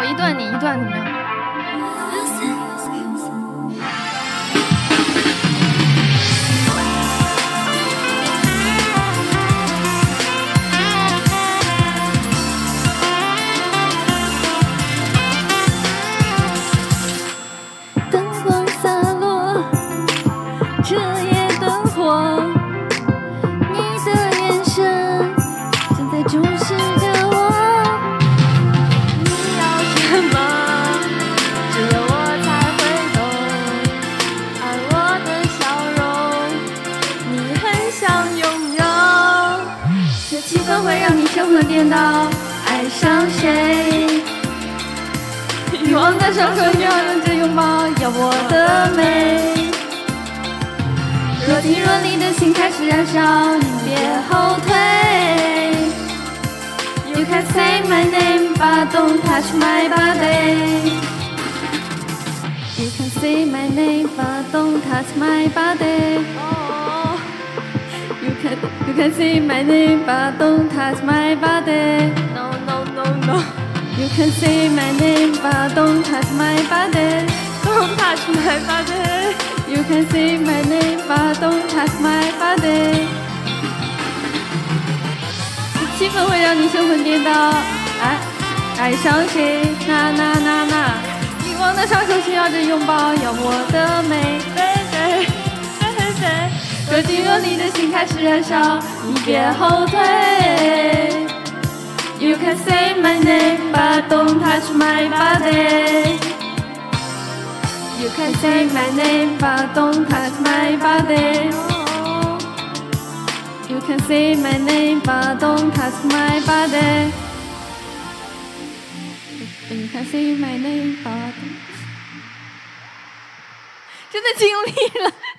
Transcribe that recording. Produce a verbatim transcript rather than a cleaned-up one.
一段你一段怎么样？ 灯光洒落，这夜灯火，你的眼神正在注视着我。你要什么？只有我才会懂。而我的笑容，你很想拥有。这气氛会让你神魂颠倒，爱上谁？欲望的双手要忍着拥抱，要我的美。若即若离的心开始燃烧，你别后退。You can say my name, but don't touch my body. You can say my name, but don't touch my body. Oh, you can you can say my name, but don't touch my body. No, no, no, no.You can say my name, but don't touch my body. Don't touch my body. You can say my name, but don't touch my body. 气氛会让你神魂颠倒，爱爱上谁？那那那那，欲望的双手需要着拥抱，要我的美。baby baby， 若即若离的心开始燃烧，你别后退。You can say my name, but don't touch my body. You can say my name, but don't touch my body. You can say my name, but don't touch my body. You can say my name, but 真的尽力了。